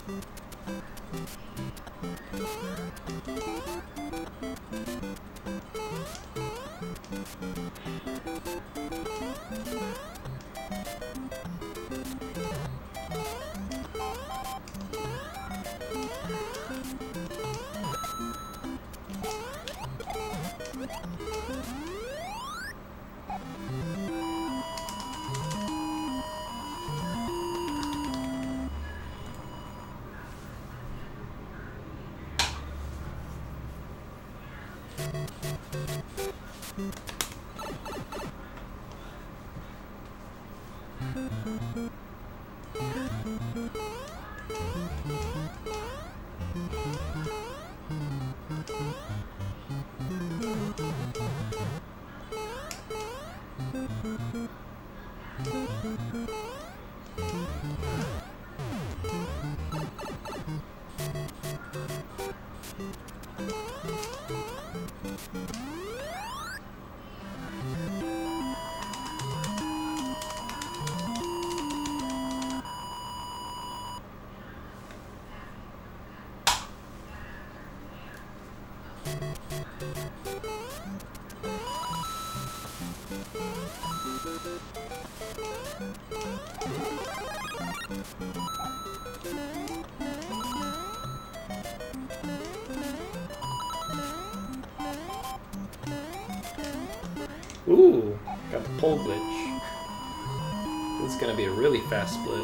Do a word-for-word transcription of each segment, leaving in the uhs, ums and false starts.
Ooh, got the pole glitch. This is gonna be a really fast split.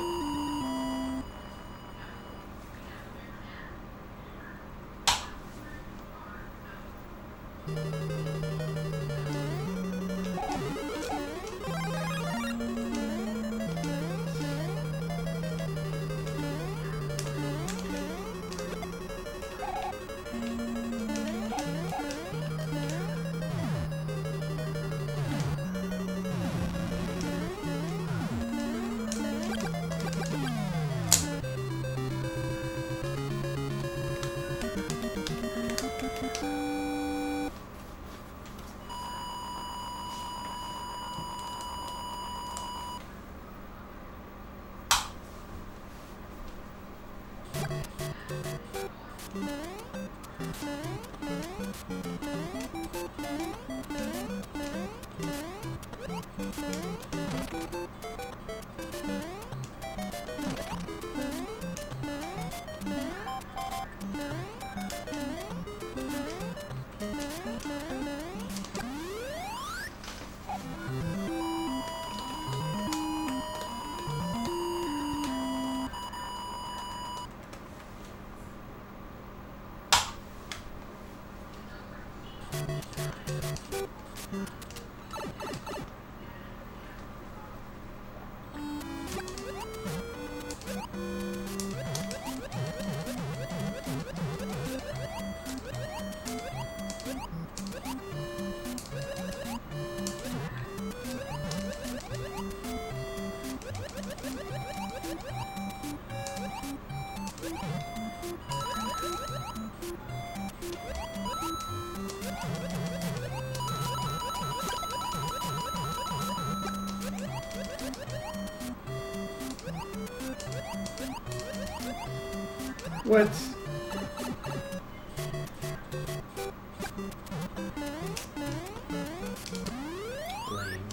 What? Lame.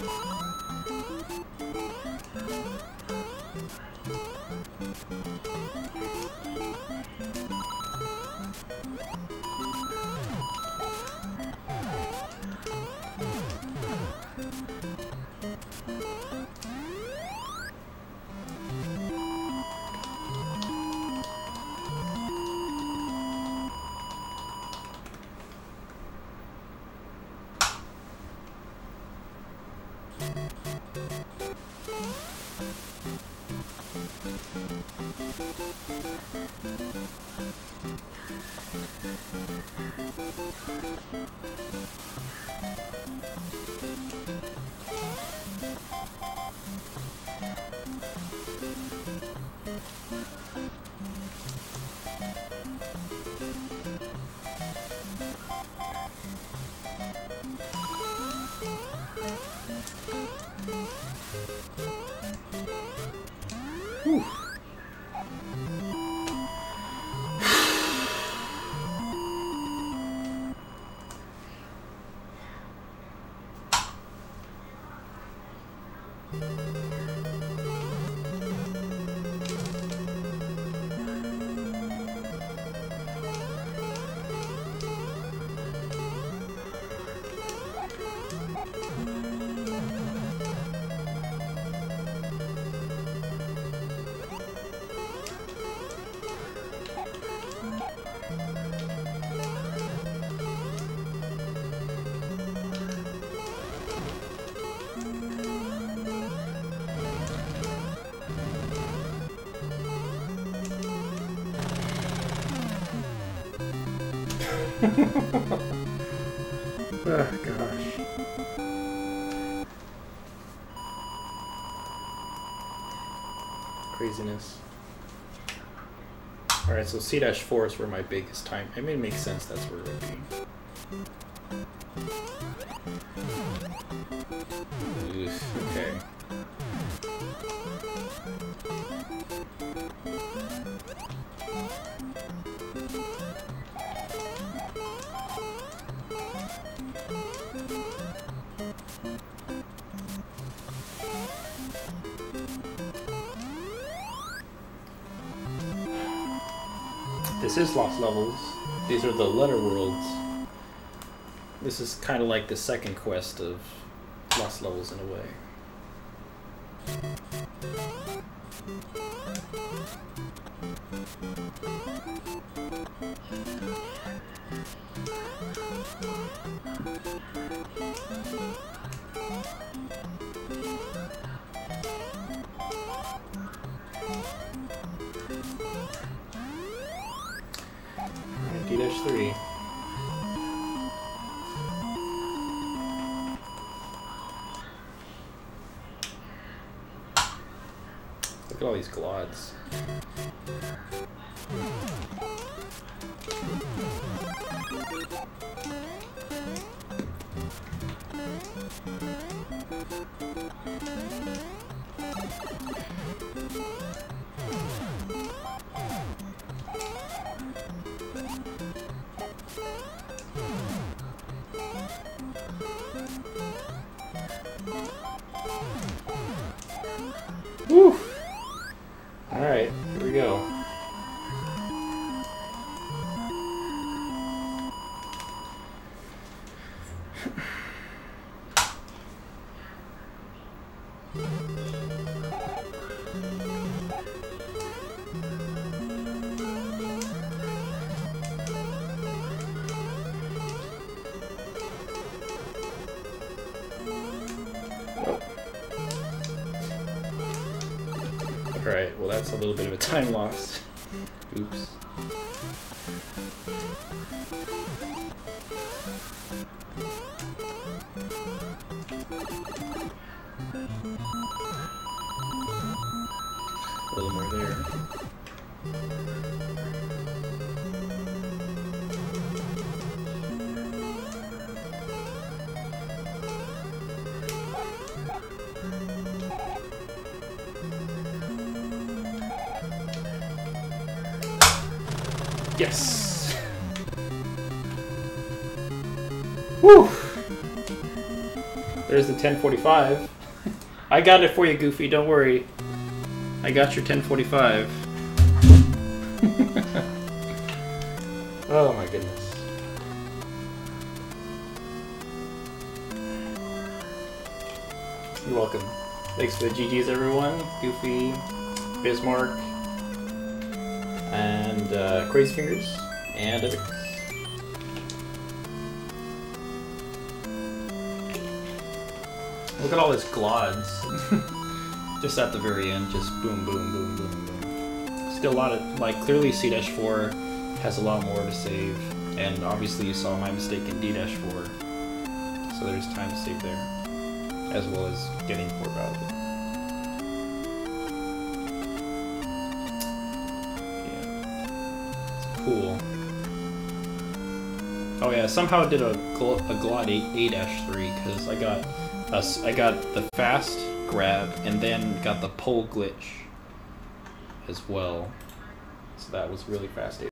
Oh, gosh. Craziness. Alright, so C four is where my biggest time. I mean, it makes sense that's where it would be. Oof, okay. This is Lost Levels. These are the letter worlds. This is kind of like the second quest of Lost Levels in a way. D three. Look at all these glods. Woo! Alright, here we go. Alright, well that's a little bit of a time loss. Oops. A little more there. Yes! Woo! There's the ten forty-five. I got it for you, Goofy. Don't worry. I got your ten forty-five. Oh my goodness. You're welcome. Thanks for the G Gs, everyone. Goofy, Bismarck, and uh, Crazy Fingers, and Epics. Look at all this glods. Just at the very end, just boom, boom, boom, boom, boom. Still a lot of, like, clearly C four has a lot more to save, and obviously you saw my mistake in D four, so there's time to save there, as well as getting four value. Yeah, it's cool. Oh yeah, somehow I did a, gl a glot A dash three because I got a, I got the fast grab and then got the pole glitch as well, so that was really fast.